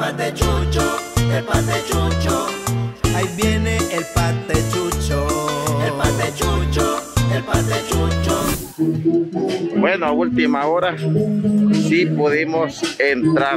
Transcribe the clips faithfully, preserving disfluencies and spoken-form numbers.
patechucho, el patechucho. Ahí viene el patechucho, el patechucho, el patechucho. Bueno, a última hora sí pudimos entrar.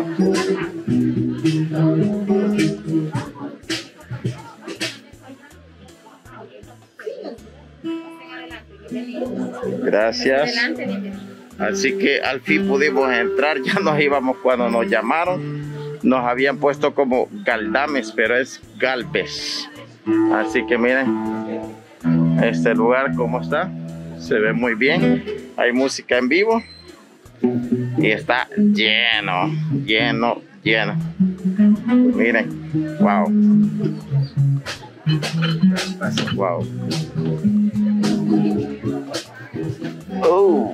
Gracias. Así que al fin pudimos entrar. Ya nos íbamos cuando nos llamaron. Nos habían puesto como Galdames, pero es Galvez. Así que miren este lugar cómo está. Se ve muy bien. Hay música en vivo. Y está lleno, lleno, lleno. Miren, wow. Wow. Oh.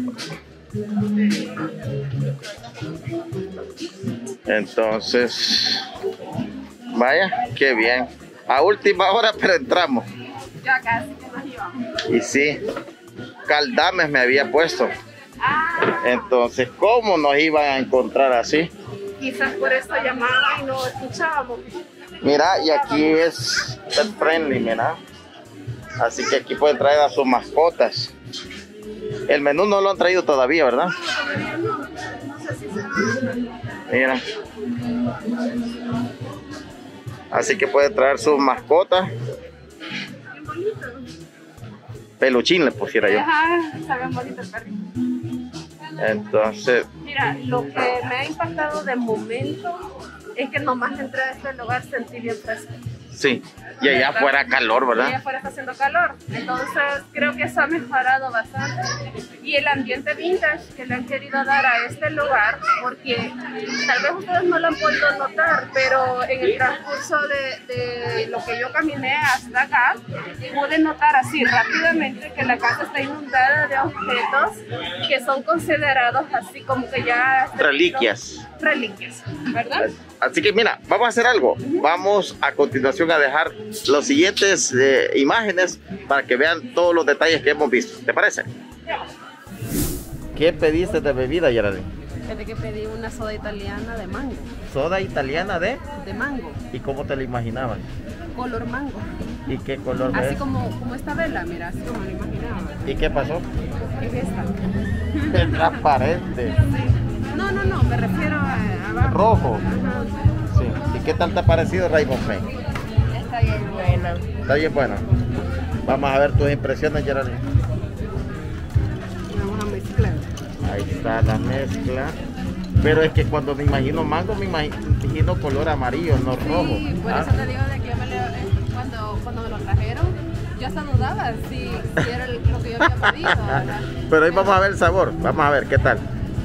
Entonces, vaya, qué bien. A última hora, pero entramos. Ya casi que nos íbamos. Y sí, Galdames me había puesto. Ah. Entonces, ¿cómo nos iban a encontrar así? Quizás por eso llamaba y no escuchábamos. Mira, y aquí es pet friendly, mira. Así que aquí pueden traer a sus mascotas. El menú no lo han traído todavía, ¿verdad? Mira. Así que pueden traer sus mascotas. Peluchín le pusiera yo. Ajá, está bien bonito el perrito. Entonces. Mira, lo que me ha impactado de momento es que nomás entré a este lugar sentí bien fresco. Sí, y allá afuera calor, ¿verdad? Allá afuera está haciendo calor, entonces creo que eso ha mejorado bastante. Y el ambiente vintage que le han querido dar a este lugar, porque tal vez ustedes no lo han podido notar, pero en el transcurso de, de lo que yo caminé hasta acá, pude notar así rápidamente que la casa está inundada de objetos que son considerados así como que ya... Reliquias. Reliquias, ¿verdad? Así que mira, vamos a hacer algo. Vamos a continuación a dejar los siguientes eh, imágenes para que vean todos los detalles que hemos visto. ¿Te parece? ¿Qué pediste de bebida, Geraldine? Fíjate que pedí una soda italiana de mango. ¿Soda italiana de? De mango. ¿Y cómo te la imaginabas? Color mango. ¿Y qué color Así es? como, como esta vela, mira, así como lo imaginaba. ¿Y qué pasó? Es esta. Es transparente. No, no, no, me refiero a abajo. Rojo. Ajá. Sí. ¿Y qué tal te ha parecido Rainbow Flame? Está bien buena. Está bien buena. Vamos a ver tus impresiones, Geraldine. Vamos a mezclar. Ahí está la mezcla. Pero es que cuando me imagino mango, me imagino color amarillo, no rojo. Sí, por ¿Ah? eso te digo de que yo me lo, eh, cuando, cuando me lo trajeron, yo hasta dudaba si, si era lo que yo había pedido, ¿verdad? Pero hoy vamos a ver el sabor. Vamos a ver qué tal.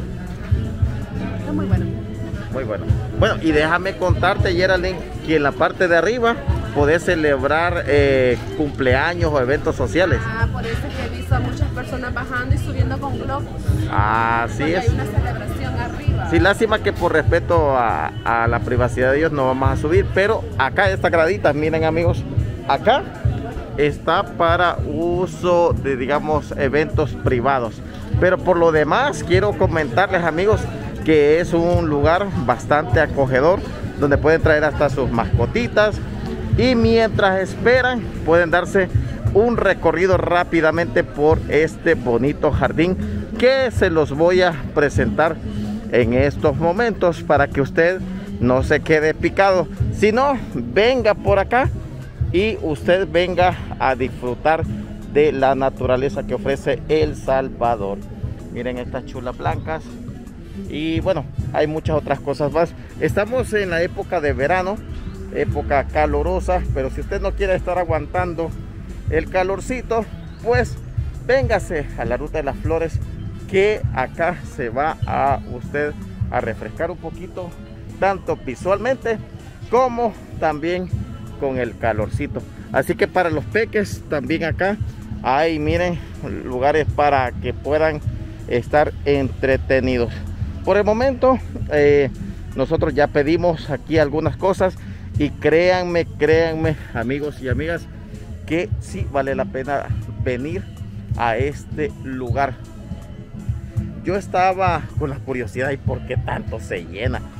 Está muy bueno. Muy bueno. Bueno, y déjame contarte, Geraldine, que en la parte de arriba podés celebrar eh, cumpleaños o eventos sociales. Ah, por eso es que he visto a muchas personas bajando y subiendo con globos. Así Porque es. hay una celebración arriba. Sí, lástima que por respeto a, a la privacidad de ellos no vamos a subir, pero acá estas graditas, miren amigos, acá está para uso de, digamos, eventos privados. Pero por lo demás, quiero comentarles, amigos, que es un lugar bastante acogedor, donde pueden traer hasta sus mascotitas y mientras esperan pueden darse un recorrido rápidamente por este bonito jardín que se los voy a presentar en estos momentos para que usted no se quede picado, sino venga por acá y usted venga a disfrutar de la naturaleza que ofrece El Salvador. Miren estas chulas blancas. Y bueno, hay muchas otras cosas más. Estamos en la época de verano, época calurosa, pero si usted no quiere estar aguantando el calorcito, pues véngase a la Ruta de las Flores, que acá se va a usted a refrescar un poquito, tanto visualmente como también con el calorcito. Así que para los peques también acá hay, miren, lugares para que puedan estar entretenidos. Por el momento eh, nosotros ya pedimos aquí algunas cosas y créanme, créanme amigos y amigas, que sí vale la pena venir a este lugar. Yo estaba con la curiosidad y por qué tanto se llena.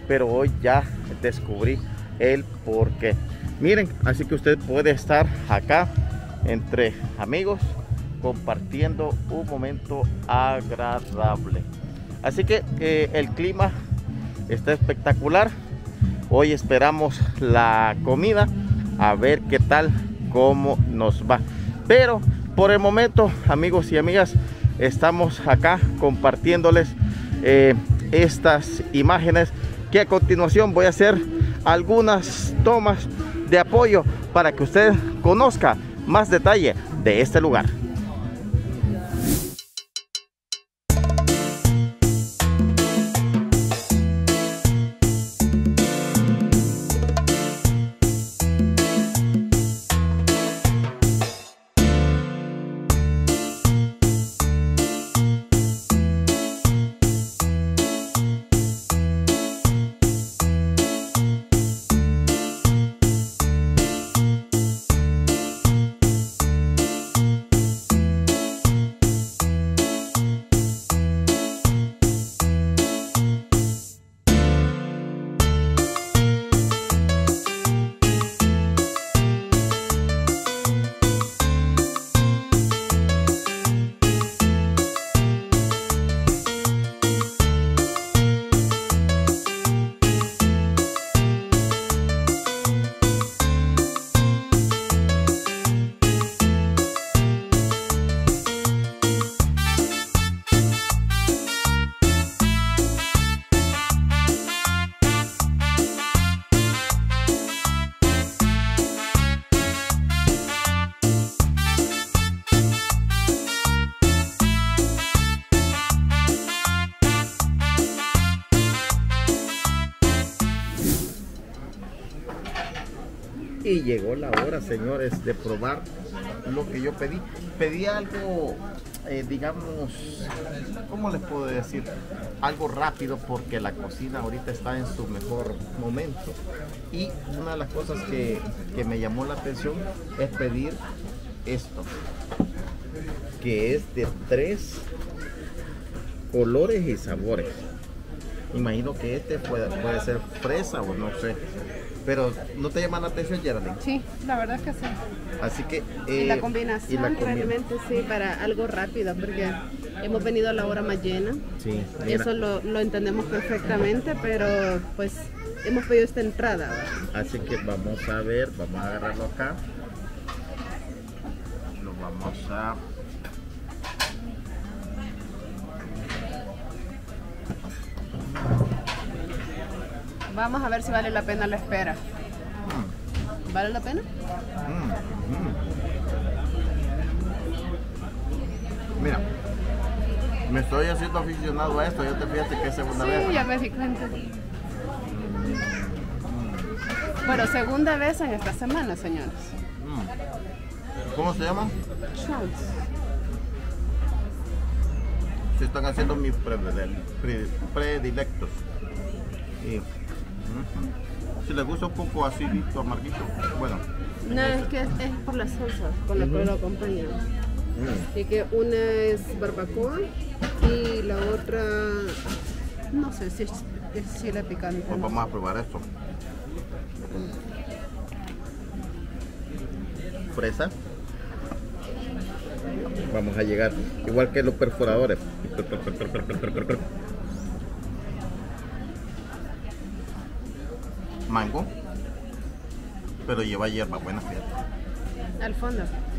pero hoy ya descubrí el porqué. Miren, así que usted puede estar acá entre amigos compartiendo un momento agradable. Así que eh, el clima está espectacular. Hoy esperamos la comida, a ver qué tal, cómo nos va. Pero por el momento, amigos y amigas, estamos acá compartiéndoles eh, estas imágenes, que a continuación voy a hacer algunas tomas de apoyo para que usted conozca más detalle de este lugar. Y llegó la hora, señores, de probar lo que yo pedí. Pedí algo, eh, digamos, ¿cómo les puedo decir? Algo rápido, porque la cocina ahorita está en su mejor momento. Y una de las cosas que, que me llamó la atención es pedir esto, que es de tres colores y sabores. Imagino que este puede, puede ser fresa o no sé. Pero ¿no te llama la atención, Geraldine? Sí, la verdad que sí. Así que... Eh, y la combinación y la combi realmente sí, para algo rápido, porque hemos venido a la hora más llena. Sí, eso lo, lo entendemos perfectamente, pero pues hemos pedido esta entrada, ¿verdad? Así que vamos a ver, vamos a agarrarlo acá. Lo vamos a... Vamos a ver si vale la pena la espera. Mm. ¿Vale la pena? Mm, mm. Mira, me estoy haciendo aficionado a esto. Ya te fíjate que es segunda sí, vez. Sí, ya me di cuenta. Mm. Bueno, segunda vez en esta semana, señores. Mm. ¿Cómo se llama? Schultz. Se están haciendo mis predilectos. Y si les gusta un poco acidito, amarguito, bueno. No, es que es, es por las salsas con las uh-huh. que lo acompañan. Uh-huh. Y que una es barbacoa y la otra, no sé si es, es chile picante. Pues vamos a probar esto. Fresa. Vamos a llegar, igual que los perforadores. Mango, pero lleva hierba buena, fíjate. Al fondo.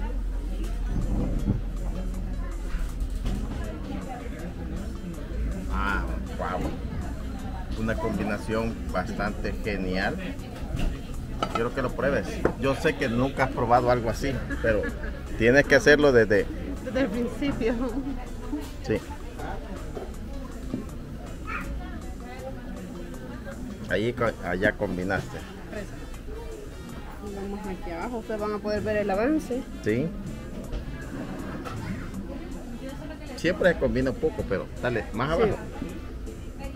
Ah, wow. Una combinación bastante genial. Quiero que lo pruebes. Yo sé que nunca has probado algo así, pero tienes que hacerlo desde... Desde el principio. Sí. Allí, allá combinaste. Vamos aquí abajo, ustedes van a poder ver el avance. Sí. Siempre se combina un poco, pero dale, más abajo. Sí.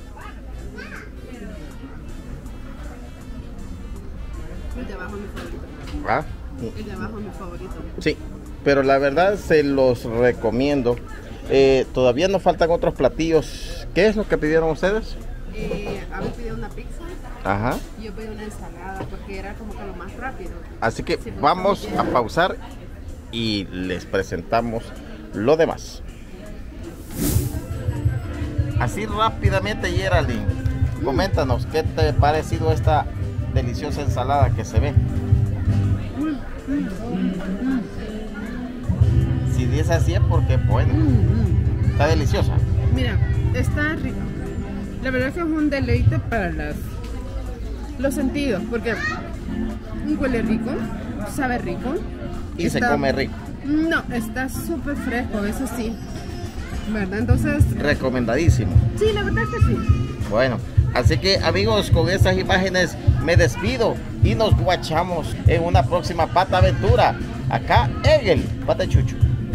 El de abajo es mi favorito. ¿Ah? El de abajo es mi favorito. Sí, pero la verdad se los recomiendo. Eh, todavía nos faltan otros platillos. ¿Qué es lo que pidieron ustedes? eh, había pedido una pizza. Ajá. Y yo pedí una ensalada porque era como que lo más rápido. Así que Sí, vamos a pausar y les presentamos lo demás. Así rápidamente, Geraldine, mm. coméntanos, ¿qué te ha parecido esta deliciosa ensalada que se ve? Mm, mm, mm. Si dice así es porque, bueno, mm, está deliciosa. Mira, está rica. La verdad es que es un deleite para las, los sentidos, porque huele rico, sabe rico. Y está, se come rico. No, está súper fresco, eso sí. ¿Verdad? Entonces... recomendadísimo. Sí, la verdad es que sí. Bueno, así que amigos, con estas imágenes me despido y nos guachamos en una próxima Pata Aventura, acá en el Patechucho.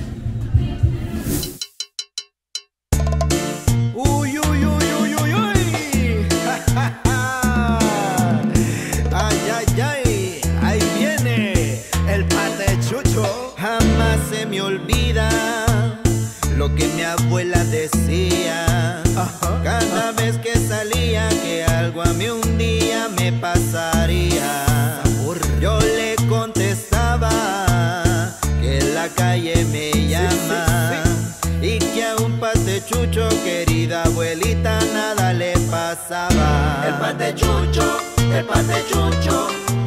Uy, uy, uy, uy, uy, uy. Ay, ay, ay, ahí viene el Patechucho. Jamás se me olvida lo que mi abuela decía. Ajá, cada ajá. vez que salía, que algo a mí un día me pasaría. Sabor. Yo le contestaba que la calle me llama, sí, sí, sí. y que a un Patechucho, querida abuelita, nada le pasaba. El Patechucho, el Patechucho,